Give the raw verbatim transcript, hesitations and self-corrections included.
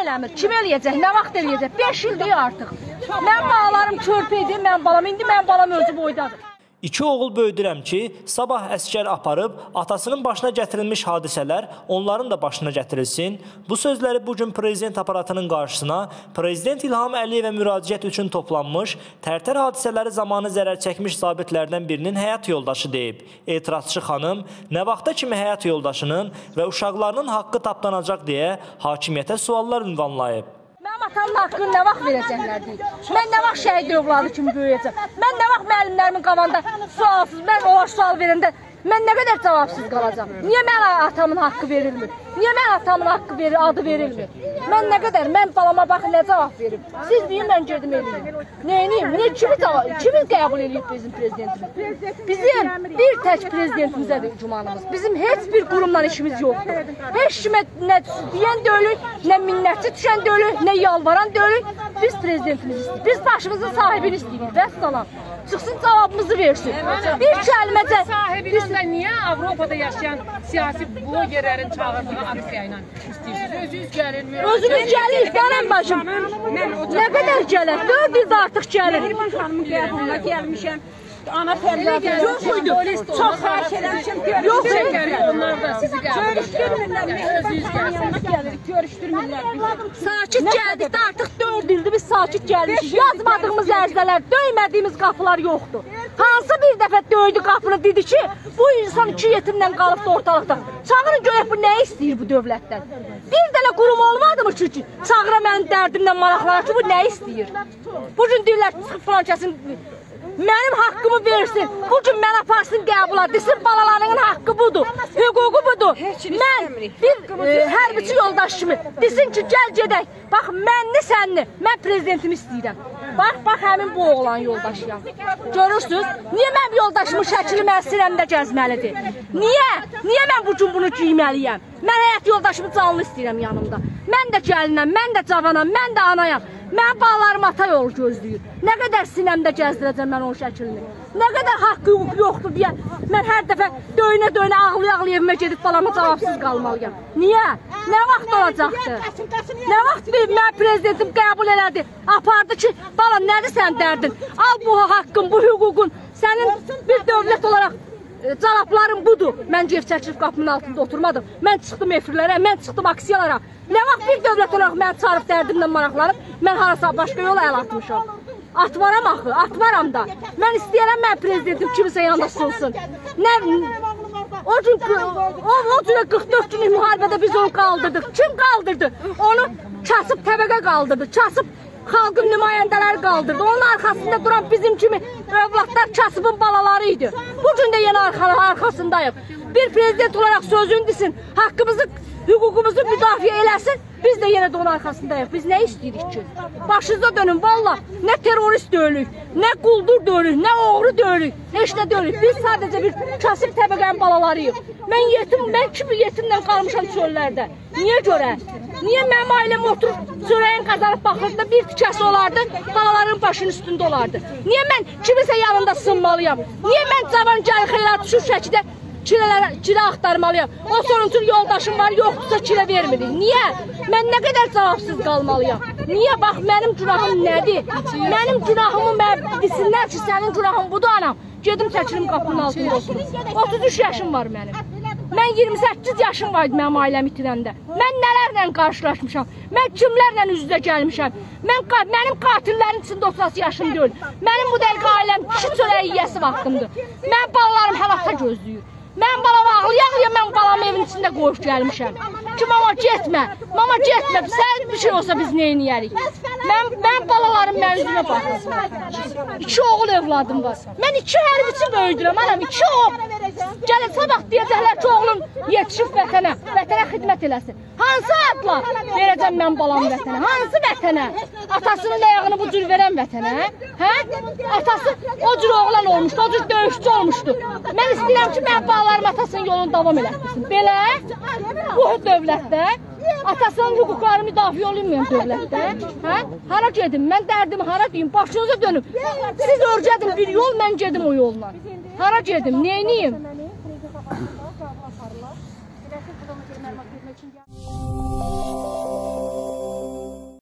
eləmir. Kim eləyəcək? Nə vaxt eləyəcək? beş ildir artıq. Mən balalarım körpə idi, mən balam. İndi mən balam özü boydadır. İki oğul böyüdürəm ki, sabah əskər aparıb, atasının başına gətirilmiş hadisələr onların da başına gətirilsin. Bu sözləri bugün prezident aparatının qarşısına Prezident İlham Əliyevə müraciət üçün toplanmış, Tərtər hadisələri zamanı zərər çəkmiş zabitlərdən birinin həyat yoldaşı deyib. Etirazçı xanım, nə vaxta kimi həyat yoldaşının və uşaqlarının haqqı tapdanacaq deyə hakimiyyətə suallar ünvanlayıb. Mənim atamın haqqını nə vaxt verəcəklər deyil. Mən nə vaxt şəhid övladı kimi böyüyəcəm. Mən nə vaxt müəllimlərimin qabağında sualsız, mən o sual verəndə mən nə qədər cavabsız qalacam. Niyə mənə atamın haqqı verilmir? Niyə mənə atamın haqqı verir, adı verilmir? Mən nə qədər, mən balama baxın nə cavab verim? Siz deyin, mən gedim eləyim. Neyiniyim? Niyə, kimi, kimi qəbul edib bizim prezidentimiz? Bizim bir tək prezidentimizədir cumanımız. Bizim heç bir qurumla işimiz yoxdur. Heç kimə nə deyən dölük, nə minnətçi düşən dölük, nə yalvaran dölük. Biz prezidentimiz istəyirik. Biz başımızın sahibini istəyirik. Vəssalam. Çıxsın cavabımızı versin. Bir kəlməcə... Sahibinizlə niyə Avropada yaşayan siyasi blogerlərin çağırdığı aksiya ilə istəyirsiniz? Özünüz gəlin. Özümüz gəlirik, gələn başım. Nə qədər gəlir? dörd ildə artıq gəlir. Xanımın qəbuluna gəlmişəm. Ana fəryadı yox idi. Çox xahiş eləmişəm. Yox idi. Onlar da sizi qəbul görüşdürmürlər. Özünüz gəlirik, görüşdürmürlər bizi. Sakit gəldik də artıq dörd ildir biz sakit gəlmişik. Yazmadığımız ərzələr, döymədiyimiz qapılar yoxdur. Hansı bir dəfə döydü qapını dedi ki, bu insan iki yetimlə qalıbdı ortalıqda. Çağırın görək bu nə istəyir bu dövlətdən? Bir dənə qurum olmadı mı çünki? Çağıra mənim dərdimlə maraqlanır ki, bu nə istəyir? Bugün deyirlər, çıxıb falan kəsin, mənim haqqımı versin, bugün mən aparsın qəbula, desin balalarının haqqı budur, hüququ budur. Mən bir e, hərbiçi yoldaş kimi desin ki, gəl gedək, bax mənli sənli, mən prezidentimi istəyirəm. Bax, bax həmin bu oğlan yoldaşıyam. Görürsünüz, niyə mən yoldaşımın şəkili mən sinəmdə gəzməlidir? Niyə? Niyə mən bu gün bunu giyməliyəm? Mən həyat yoldaşımı canlı istəyirəm yanımda. Mən də gəlinəm, mən də cavanam, mən də anayam. Mən balalarım ata yolu gözləyir. Nə qədər sinəmdə gəzdirəcəm mən onun şəklini. Nə qədər haqq hüquq yoxdur deyə mən hər dəfə döyünə-döyünə ağlaya-ağlaya evimə gedib balama cavabsız qalmalıyam. Niyə? Nə vaxt olacaqdır? Nə vaxt mən prezidentim qəbul elədi, apardı ki, bala nədir sən dərdin? Al bu haqqın, bu hüququn, sənin bir dövlət olaraq cavablarım budur. Mən cev çəkilib qapının altında oturmadım. Mən çıxdım efirlərə, mən çıxdım aksiyalara. Nə vaxt bir dövlət olaraq mən çağırıb dərdimlə maraqlanıb, mən harasa başqa yola əl atmışam. Atmaram axı, atmaram da. Mən istəyərəm mən prezidentim kimisə yanında sılsın. Nə, o gün, o, o cürə qırx dörd günlük müharibədə biz onu qaldırdıq. Kim qaldırdı? Onu kasıb təbəqə qaldırdı, kasıb xalqın nümayəndələri qaldırdı. Onun arxasında duran bizim kimi övladlar kasıbın balaları idi. Bugün də yenə arxasındayıq. Bir prezident olaraq sözünü desin, haqqımızı, hüququmuzu müdafiə eləsin, biz də yenə də onun arxasındayıq. Biz nə istəyirik ki? Başınıza dönün, valla, nə terörist döyülük, nə quldur döyülük, nə oğru döyülük, heç nə döyülük. Biz sadəcə bir kasıb təbəqənin balalarıyıq. Mən yetim, mən kimi yetimlə qalmışam çöllərdə. Niyə görə? Niyə mənim ailəm oturub, çörəyin qazanıb baxırdı, bir tikəsi olardı, balaların başının üstündə olardı? Niyə mən kimisə yanında sınmalıyam? Niyə mən cavan gəl xeyrat düşür şəkidə çilə axtarmalıyam? O sonuncu yoldaşım var, yoxdursa çilə vermirik. Niyə? Mən nə qədər cavabsız qalmalıyam? Niyə? Bax, mənim günahım nədir? Mənim günahımı desinlər ki, sənin günahın budur anam. Gedim çəkilim qapının altında oturum. otuz üç yaşım var mənim. Mən iyirmi səkkiz yaşım vardı mənim ailəm itirəndə. Mən nələrlə qarşılaşmışam? Mən kimlərlə üz-üzə gəlmişəm? Mən, mənim qatillərin içində otuz yaşım deyil. Mənim bu dəqiqə ailəm kişi çörəyi yiyəsi vaxtımdır. Mən balalarım həlata gözləyir. Mən balam ağlaya-ağlaya mən balamın evin içində qoyub gəlmişəm. Ki, mama getmə, mama getmə, sən bir şey olsa biz neyniyərik? Mən, mən balalarım mən üzümə baxırsın. İki oğul evladım var. Mən iki hərbiçi böyüdürəm, anam, iki oğul. Gəlin, sabah deyəcəklər ki, oğlum yetişib vətənə, vətənə xidmət eləsin. Hansı adla verəcəm mən balamı vətənə? Hansı vətənə? Atasının ayağını bu cür verən vətənə? Hə? Atası o cür oğlan olmuşdu, o cür döyüşçü olmuşdu. Mən istəyirəm ki, mən balalarım atasının yolunu davam eləsin. Belə, bu dövlətdə atasının hüquqları müdafiə olunmayan dövlətdə, hə? Hara gedim, mən dərdimi hara deyim, başınıza dönüm. Siz örgədin bir yol, mən gedim o yolla. Hara gedim, neyniyim?